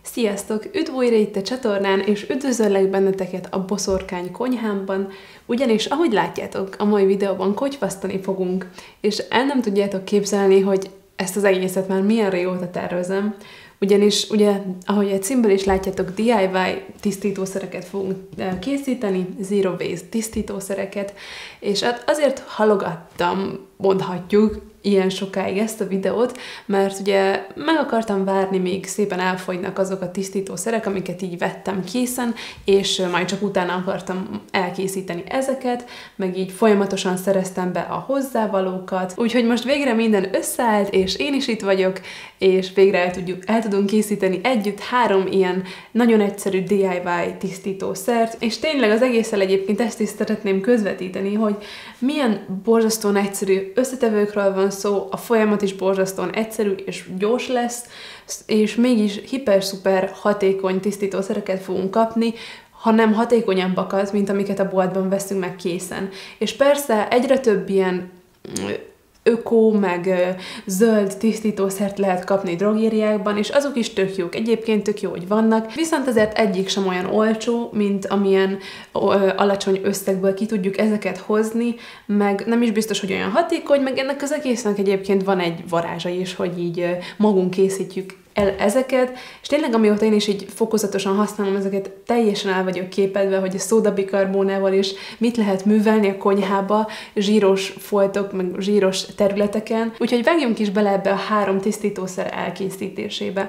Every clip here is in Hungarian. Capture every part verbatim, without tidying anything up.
Sziasztok! Üdv újra itt a csatornán, és üdvözöllek benneteket a Boszorkány konyhámban, ugyanis, ahogy látjátok, a mai videóban kotyvasztani fogunk, és el nem tudjátok képzelni, hogy ezt az egészet már milyen régóta tervezem, ugyanis, ugye, ahogy egy címből is látjátok, dé i vaj tisztítószereket fogunk készíteni, zero waste tisztítószereket, és azért halogattam, mondhatjuk, ilyen sokáig ezt a videót, mert ugye meg akartam várni, még szépen elfogynak azok a tisztítószerek, amiket így vettem készen, és majd csak utána akartam elkészíteni ezeket, meg így folyamatosan szereztem be a hozzávalókat, úgyhogy most végre minden összeállt, és én is itt vagyok, és végre el, tudjuk, el tudunk készíteni együtt három ilyen nagyon egyszerű dé i vaj tisztítószert, és tényleg az egésszel egyébként ezt is szeretném közvetíteni, hogy milyen borzasztóan egyszerű összetevőkről van szó, a folyamat is borzasztóan egyszerű és gyors lesz, és mégis hiper-szuper hatékony tisztítószereket fogunk kapni, hanem hatékonyabbakat, mint amiket a boltban veszünk meg készen. És persze egyre több ilyen öko, meg ö, zöld tisztítószert lehet kapni drogériákban, és azok is tök jók. Egyébként tök jó, hogy vannak, viszont azért egyik sem olyan olcsó, mint amilyen ö, alacsony összegből ki tudjuk ezeket hozni, meg nem is biztos, hogy olyan hatékony, meg ennek az egésznek egyébként van egy varázsa is, hogy így ö, magunk készítjük el ezeket, és tényleg amióta én is így fokozatosan használom ezeket, teljesen el vagyok képedve, hogy a szódabikarbónával is mit lehet művelni a konyhába, zsíros foltok, meg zsíros területeken, úgyhogy vágjunk is bele ebbe a három tisztítószer elkészítésébe.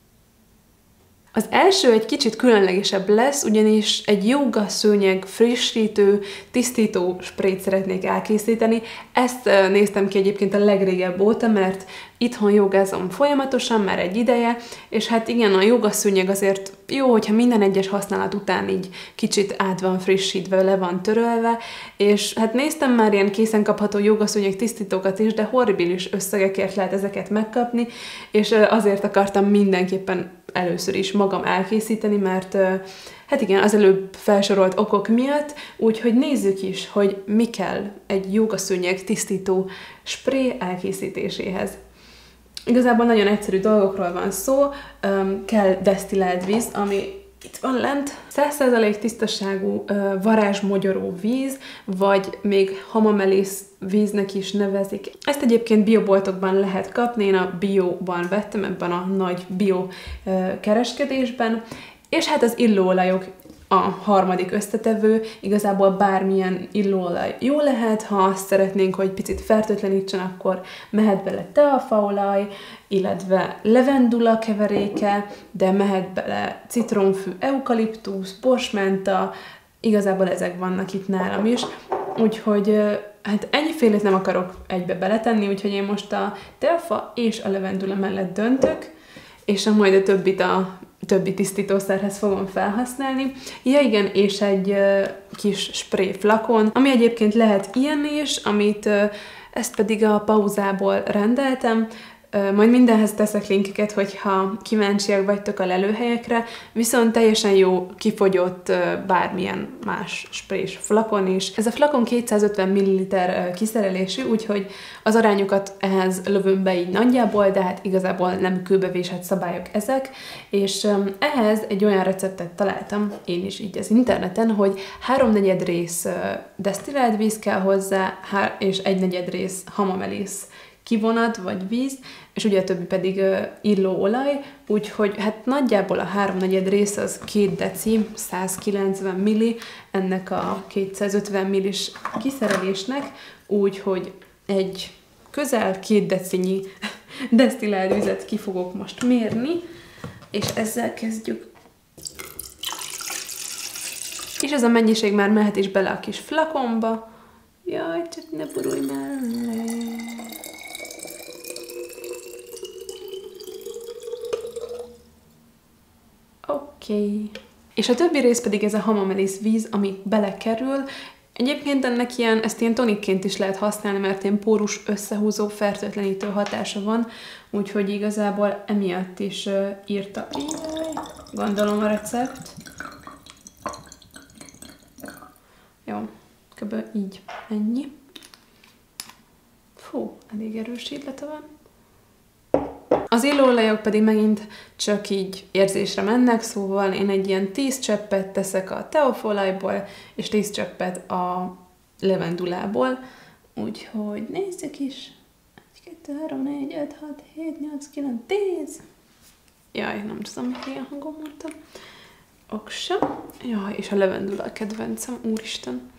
Az első egy kicsit különlegesebb lesz, ugyanis egy jóga szőnyeg frissítő, tisztító sprayt szeretnék elkészíteni. Ezt néztem ki egyébként a legrégebb óta, mert itthon jogázom folyamatosan, már egy ideje, és hát igen, a jogaszőnyeg azért jó, hogyha minden egyes használat után így kicsit át van frissítve, le van törölve, és hát néztem már ilyen készen kapható jogaszőnyeg tisztítókat is, de horribilis összegekért lehet ezeket megkapni, és azért akartam mindenképpen először is magam elkészíteni, mert hát igen, az előbb felsorolt okok miatt, úgyhogy nézzük is, hogy mi kell egy jogaszőnyeg tisztító spray elkészítéséhez. Igazából nagyon egyszerű dolgokról van szó, kell desztillált víz, ami itt van lent, száz százalék tisztaságú varázsmogyoró víz, vagy még hamamelész víznek is nevezik. Ezt egyébként bioboltokban lehet kapni, én a bióban vettem, ebben a nagy bio kereskedésben, és hát az illóolajok a harmadik összetevő, igazából bármilyen illóolaj jó lehet, ha azt szeretnénk, hogy picit fertőtlenítsen, akkor mehet bele teafaolaj, illetve levendula keveréke, de mehet bele citromfű, eukaliptusz, borsmenta, igazából ezek vannak itt nálam is, úgyhogy hát ennyifélét nem akarok egybe beletenni, úgyhogy én most a teafa és a levendula mellett döntök, és a majd a többit a többi tisztítószerhez fogom felhasználni. Ja igen, és egy uh, kis spray flakon, ami egyébként lehet ilyen is, amit uh, ezt pedig a pauzából rendeltem. Uh, majd mindenhez teszek linkeket, hogyha kíváncsiak vagytok a lelőhelyekre, viszont teljesen jó kifogyott uh, bármilyen más sprays flakon is. Ez a flakon kétszázötven milliliter uh, kiszerelésű, úgyhogy az arányokat ehhez lövöm be így nagyjából, de hát igazából nem kőbevésett szabályok ezek, és um, ehhez egy olyan receptet találtam, én is így az interneten, hogy háromnegyed rész uh, desztillált víz kell hozzá, és egynegyed rész hamamelész kivonat vagy víz, és ugye a többi pedig uh, illóolaj, úgyhogy hát nagyjából a háromnegyed rész az két deci, százkilencven milli ennek a kétszázötven millis kiszerelésnek, úgyhogy egy közel két decinyi desztillált vizet ki fogok most mérni, és ezzel kezdjük. És ez a mennyiség már mehet is bele a kis flakonba. Jaj, csak ne burulj mellé. Oké. Okay. És a többi rész pedig ez a hamamelész víz, ami belekerül. Egyébként ennek ilyen, ezt ilyen tonikként is lehet használni, mert ilyen pórus összehúzó, fertőtlenítő hatása van, úgyhogy igazából emiatt is uh, írta, jaj, gondolom a recept. Jó, kb. Így, ennyi. Fú, elég erős ízlete van. Az illóolajok pedig megint csak így érzésre mennek, szóval én egy ilyen tíz cseppet teszek a teofolajból, és tíz cseppet a levendulából. Úgyhogy nézzük is. egy, kettő, három, négy, öt, hat, hét, nyolc, kilenc, tíz. Jaj, nem tudom, hogy ilyen hangon mondtam. Oksa. Jaj, és a levendula a kedvencem, úristen.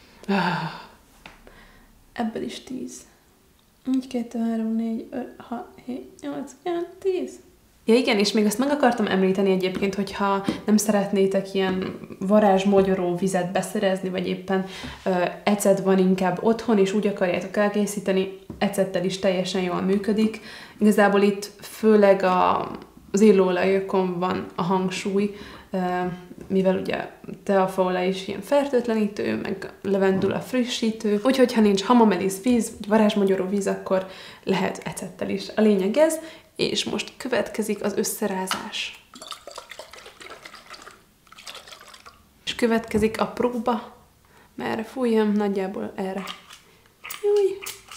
Ebből is tíz. egy, kettő, három, négy, öt, hat, hét, nyolc, kilenc, tíz. Ja igen, és még azt meg akartam említeni egyébként, hogyha nem szeretnétek ilyen varázsmogyoró vizet beszerezni, vagy éppen ö, ecet van inkább otthon, és úgy akarjátok elkészíteni, ecettel is teljesen jól működik. Igazából itt főleg a, az illóolajokon van a hangsúly, ö, mivel ugye teafaolaj is ilyen fertőtlenítő, meg levendula frissítő, úgyhogy ha nincs hamamelis víz, vagy varázsmogyoró víz, akkor lehet ecettel is. A lényeg ez, és most következik az összerázás. És következik a próba. Merre fújjam? Nagyjából erre. Júj!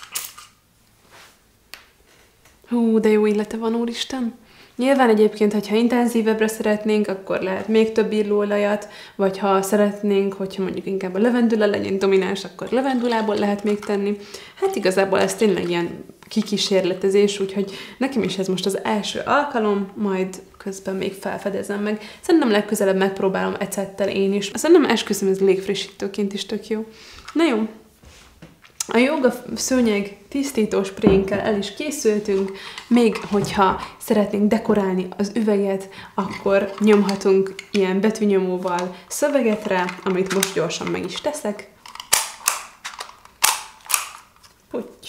Hú, de jó illete van, úristen! Nyilván egyébként, hogyha intenzívebbre szeretnénk, akkor lehet még több illóolajat, vagy ha szeretnénk, hogyha mondjuk inkább a levendula legyen domináns, akkor levendulából lehet még tenni. Hát igazából ez tényleg ilyen kikísérletezés, úgyhogy nekem is ez most az első alkalom, majd közben még felfedezem meg. Szerintem legközelebb megpróbálom ecettel én is. Szerintem esküszöm, ez légfrissítőként is tök jó. Na jó. A jóga szőnyeg tisztító sprénkkel el is készültünk, még hogyha szeretnénk dekorálni az üveget, akkor nyomhatunk ilyen betűnyomóval szöveget rá, amit most gyorsan meg is teszek. Putty.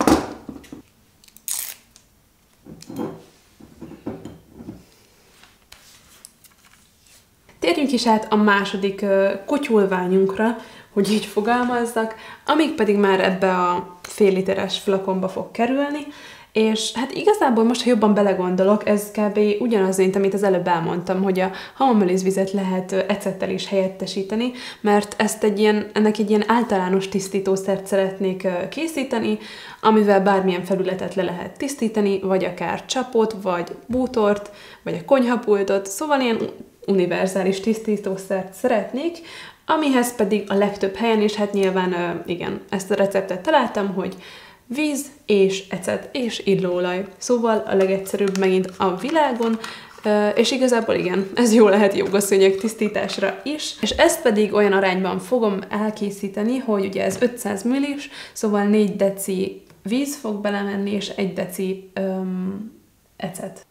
Térjünk is át a második uh, kutyulványunkra, hogy így fogalmazzak, amíg pedig már ebbe a fél literes flakonba fog kerülni, és hát igazából most, ha jobban belegondolok, ez kb. Ugyanaz, mint amit az előbb elmondtam, hogy a hamamelis vizet lehet ecettel is helyettesíteni, mert ezt egy ilyen, ennek egy ilyen általános tisztítószert szeretnék készíteni, amivel bármilyen felületet le lehet tisztítani, vagy akár csapot, vagy bútort, vagy a konyhapultot, szóval ilyen univerzális tisztítószert szeretnék, amihez pedig a legtöbb helyen, és hát nyilván igen, ezt a receptet találtam, hogy víz és ecet és illóolaj. Szóval a legegyszerűbb megint a világon, és igazából igen, ez jó lehet jogaszőnyeg tisztításra is, és ezt pedig olyan arányban fogom elkészíteni, hogy ugye ez ötszáz millis, szóval négy deci víz fog belemenni, és egy deci um, ecet.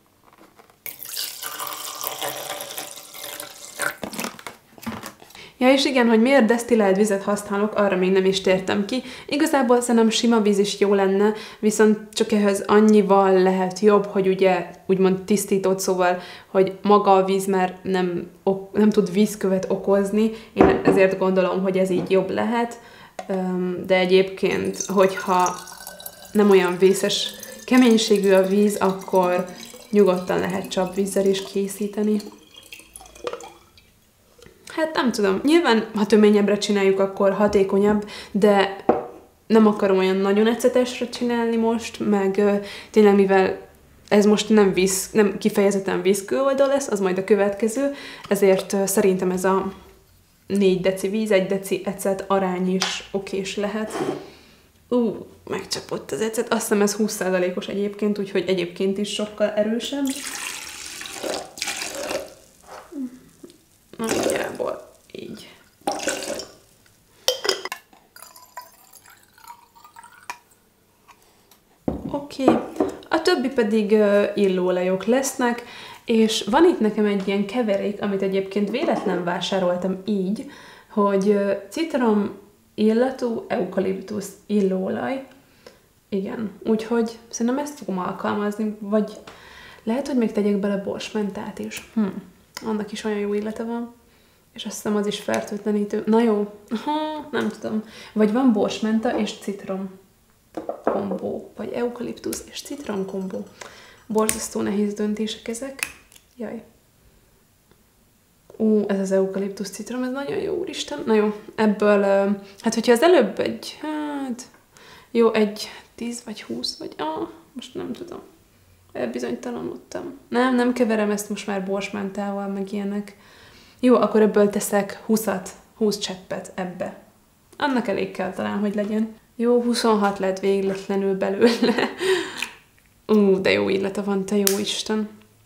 Ja, és igen, hogy miért desztillált vizet használok, arra még nem is tértem ki. Igazából szerintem sima víz is jó lenne, viszont csak ehhez annyival lehet jobb, hogy ugye úgymond tisztított, szóval, hogy maga a víz már nem, ok, nem tud vízkövet okozni, én ezért gondolom, hogy ez így jobb lehet, de egyébként, hogyha nem olyan vészes keménységű a víz, akkor nyugodtan lehet csapvízzel is készíteni. Hát nem tudom, nyilván, ha töményebbre csináljuk, akkor hatékonyabb, de nem akarom olyan nagyon ecetesre csinálni most, meg ö, tényleg mivel ez most nem, víz, nem kifejezetten vízkőoldal lesz, az majd a következő, ezért ö, szerintem ez a négy deci víz, egy deci ecet arány is okés lehet. Ú, megcsapott az ecet, azt hiszem ez húsz százalékos egyébként, úgyhogy egyébként is sokkal erősebb. Nagyjából így. Oké, okay. A többi pedig uh, illóolajok lesznek, és van itt nekem egy ilyen keverék, amit egyébként véletlen vásároltam így, hogy uh, citrom illatú eukaliptusz illóolaj. Igen, úgyhogy szerintem ezt fogom alkalmazni, vagy lehet, hogy még tegyek bele borsmentát is. Hm. Annak is olyan jó illata van, és azt hiszem az is fertőtlenítő. Na jó, aha, nem tudom. Vagy van borsmenta és citrom kombó, vagy eukaliptusz és citrom kombó. Borzasztó nehéz döntések ezek. Jaj. Ú, ez az eukaliptusz citrom, ez nagyon jó, úristen. Na jó, ebből, hát hogyha az előbb egy, hát, jó, egy tíz vagy húsz, vagy, ah, most nem tudom. Elbizonytalanodtam. Nem, nem keverem ezt most már borsmentával, meg ilyenek. Jó, akkor ebből teszek húszat, húsz cseppet ebbe. Annak elég kell talán, hogy legyen. Jó, huszonhat lett végletlenül belőle. Ú, de jó illata van, te jó Isten.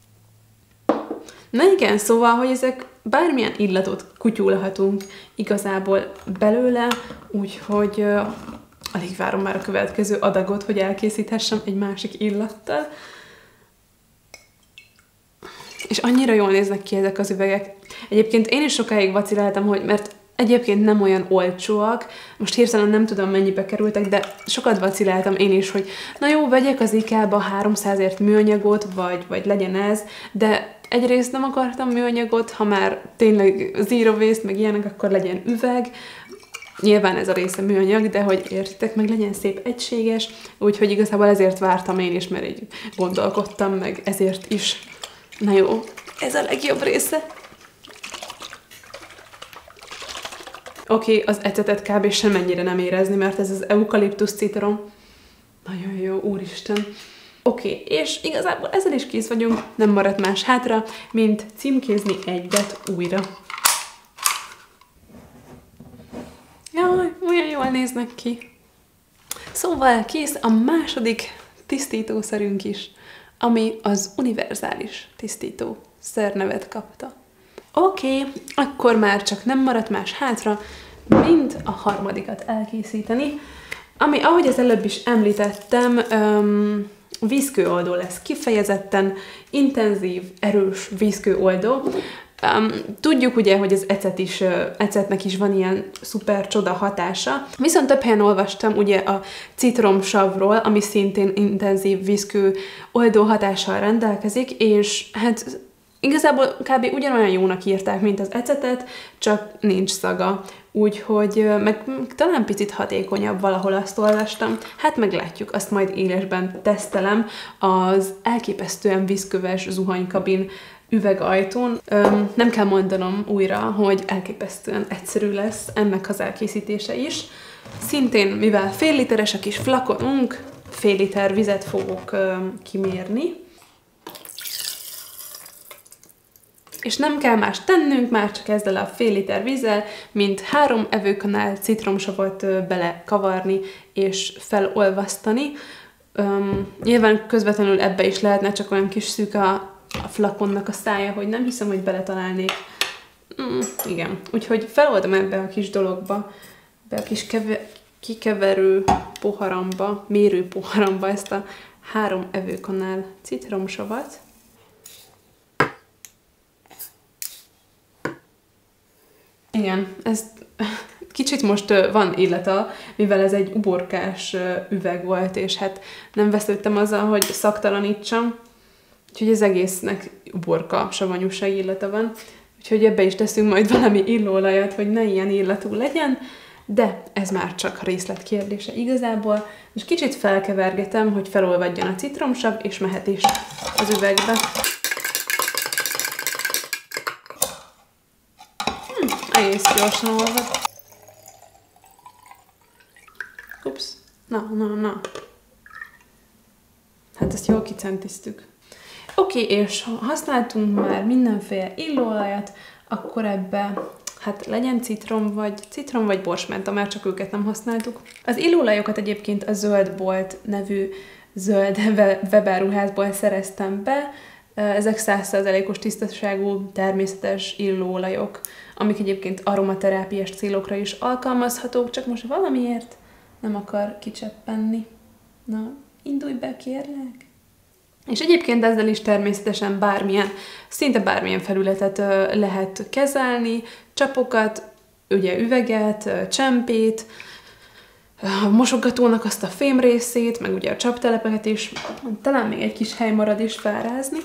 Na igen, szóval, hogy ezek bármilyen illatot kutyulhatunk igazából belőle, úgyhogy uh, alig várom már a következő adagot, hogy elkészíthessem egy másik illattal. És annyira jól néznek ki ezek az üvegek. Egyébként én is sokáig vaciláltam, hogy mert egyébként nem olyan olcsóak, most hirtelen nem tudom mennyibe kerültek, de sokat vaciláltam én is, hogy na jó, vegyek az IKEA-ba háromszázért műanyagot, vagy, vagy legyen ez, de egyrészt nem akartam műanyagot, ha már tényleg zero waste, meg ilyenek, akkor legyen üveg. Nyilván ez a része műanyag, de hogy értitek, meg legyen szép egységes, úgyhogy igazából ezért vártam én is, mert így gondolkodtam, meg ezért is. Na jó, ez a legjobb része. Oké, okay, az ecetet kb. Semmennyire nem érezni, mert ez az eukaliptusz citrom. Nagyon jó, úristen. Oké, okay, és igazából ezzel is kész vagyunk, nem maradt más hátra, mint címkézni egyet újra. Jaj, olyan jól néznek ki. Szóval kész a második tisztítószerünk is, ami az univerzális tisztító szernevet kapta. Oké, okay, akkor már csak nem maradt más hátra, mint a harmadikat elkészíteni, ami, ahogy az előbb is említettem, um, vízkőoldó lesz, kifejezetten intenzív, erős vízkőoldó. Um, tudjuk ugye, hogy az ecet is, uh, ecetnek is van ilyen szuper csoda hatása, viszont több helyen olvastam ugye a citromsavról, ami szintén intenzív vízkőoldó hatással rendelkezik, és hát igazából kb. Ugyanolyan jónak írták, mint az ecetet, csak nincs szaga. Úgyhogy meg talán picit hatékonyabb, valahol azt olvastam. Hát meglátjuk, azt majd élesben tesztelem az elképesztően vízköves zuhanykabin üvegajtón. Öm, nem kell mondanom újra, hogy elképesztően egyszerű lesz ennek az elkészítése is. Szintén, mivel fél literes a kis flakonunk, fél liter vizet fogok öm, kimérni. És nem kell más tennünk, már csak ezzel a fél liter vízzel, mint három evőkanál citromsavat belekavarni és felolvasztani. Um, nyilván közvetlenül ebbe is lehetne, csak olyan kis szűk a, a flakonnak a szája, hogy nem hiszem, hogy beletalálnék. Mm, igen, úgyhogy feloldom ebbe a kis dologba, be a kis keve, kikeverő poharamba, mérő poharamba ezt a három evőkanál citromsavat. Igen, ez kicsit most van illata, mivel ez egy uborkás üveg volt, és hát nem vesződtem azzal, hogy szaktalanítsam, úgyhogy az egésznek uborka savanyúság illata van, úgyhogy ebbe is teszünk majd valami illóolajat, hogy ne ilyen illatú legyen, de ez már csak részlet kérdése igazából. Most kicsit felkevergetem, hogy felolvadjon a citromsav, és mehet is az üvegbe. Egész gyorsan olvad. Ups. Na, na, na. Hát ezt jól kicentiztük. Oké, okay, és ha használtunk már mindenféle illóolajat, akkor ebbe hát legyen citrom vagy, citrom vagy borsmenta, már csak őket nem használtuk. Az illóolajokat egyébként a Zöld Bolt nevű zöld webáruházból szereztem be. Ezek száz százalékos tisztaságú, természetes illóolajok, amik egyébként aromaterápiás célokra is alkalmazhatók, csak most valamiért nem akar kicseppenni. Na, indulj be, kérlek! És egyébként ezzel is természetesen bármilyen, szinte bármilyen felületet lehet kezelni, csapokat, ugye üveget, csempét, a mosogatónak azt a fém részét, meg ugye a csaptelepeket is, talán még egy kis hely marad is felrázni.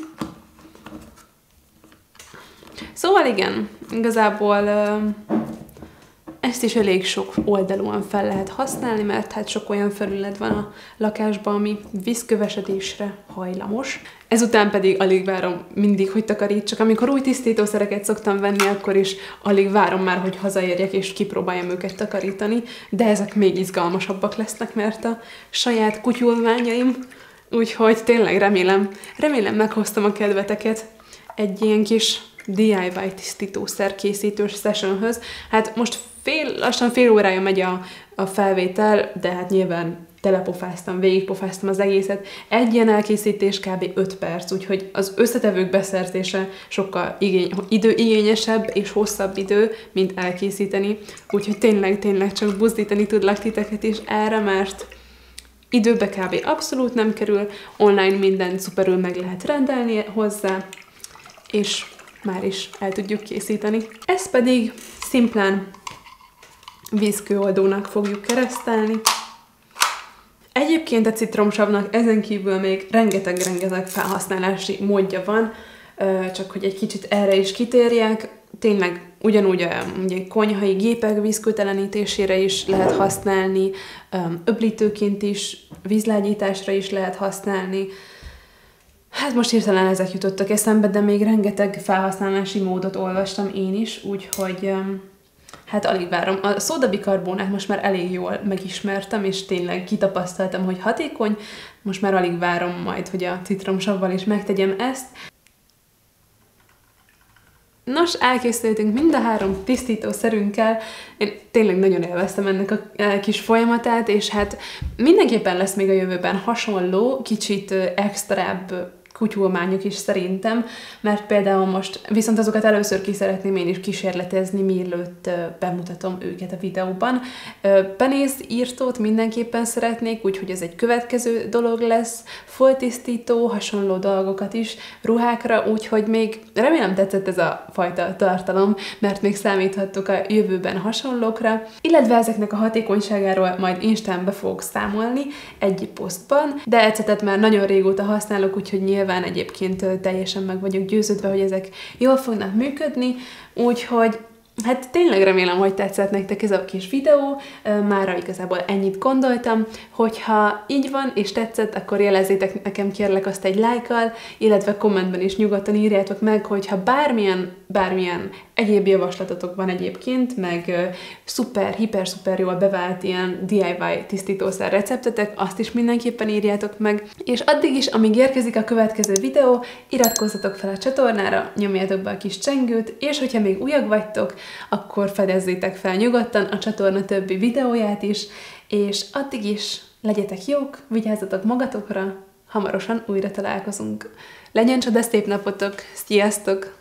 Szóval igen, igazából ezt is elég sok oldalon fel lehet használni, mert hát sok olyan felület van a lakásban, ami vízkövesedésre hajlamos. Ezután pedig alig várom mindig, hogy takarítsak. Amikor új tisztítószereket szoktam venni, akkor is alig várom már, hogy hazaérjek és kipróbáljam őket takarítani, de ezek még izgalmasabbak lesznek, mert a saját kutyulványaim Úgyhogy tényleg remélem, remélem meghoztam a kedveteket egy ilyen kis dé i vé tisztítószer készítős sessionhöz. Hát most fél, lassan fél órája megy a, a felvétel, de hát nyilván telepofáztam, végigpofáztam az egészet. Egy ilyen elkészítés kb. öt perc, úgyhogy az összetevők beszerzése sokkal igény, időigényesebb és hosszabb idő, mint elkészíteni. Úgyhogy tényleg, tényleg csak buzdítani tudlak titeket is erre, mert időbe kb. Abszolút nem kerül, online mindent szuperül meg lehet rendelni hozzá, és már is el tudjuk készíteni. Ezt pedig szimplán vízkőoldónak fogjuk keresztelni. Egyébként a citromsavnak ezen kívül még rengeteg-rengeteg felhasználási módja van, csak hogy egy kicsit erre is kitérjek. Tényleg ugyanúgy a ugye, konyhai gépek vízkötelenítésére is lehet használni, öblítőként is, vízlágyításra is lehet használni. Hát most hirtelen ezek jutottak eszembe, de még rengeteg felhasználási módot olvastam én is, úgyhogy hát alig várom. A szódabikarbónát most már elég jól megismertem, és tényleg kitapasztaltam, hogy hatékony. Most már alig várom majd, hogy a citromsavval is megtegyem ezt. Nos, elkészültünk mind a három tisztítószerünkkel. Én tényleg nagyon élveztem ennek a kis folyamatát, és hát mindenképpen lesz még a jövőben hasonló, kicsit extrább kutyulmányok is szerintem, mert például most viszont azokat először ki szeretném én is kísérletezni, mielőtt bemutatom őket a videóban. Penészírtót mindenképpen szeretnék, úgyhogy ez egy következő dolog lesz, foltisztító, hasonló dolgokat is ruhákra, úgyhogy még remélem tetszett ez a fajta tartalom, mert még számíthattok a jövőben hasonlókra, illetve ezeknek a hatékonyságáról majd Instán be fogok számolni egy posztban, de ecetet már nagyon régóta használok, úgyhogy nyilván egyébként teljesen meg vagyok győződve, hogy ezek jól fognak működni, úgyhogy hát tényleg remélem, hogy tetszett nektek ez a kis videó, mára igazából ennyit gondoltam, hogyha így van és tetszett, akkor jelezzétek nekem kérlek azt egy lájkkal, illetve kommentben is nyugodtan írjátok meg, hogyha bármilyen, bármilyen egyéb javaslatotok van egyébként, meg uh, szuper, hiper, szuper jól bevált ilyen dé i vé tisztítószer receptetek, azt is mindenképpen írjátok meg. És addig is, amíg érkezik a következő videó, iratkozzatok fel a csatornára, nyomjátok be a kis csengőt, és hogyha még újak vagytok, akkor fedezzétek fel nyugodtan a csatorna többi videóját is, és addig is legyetek jók, vigyázzatok magatokra, hamarosan újra találkozunk. Legyen csoda szép napotok, sziasztok!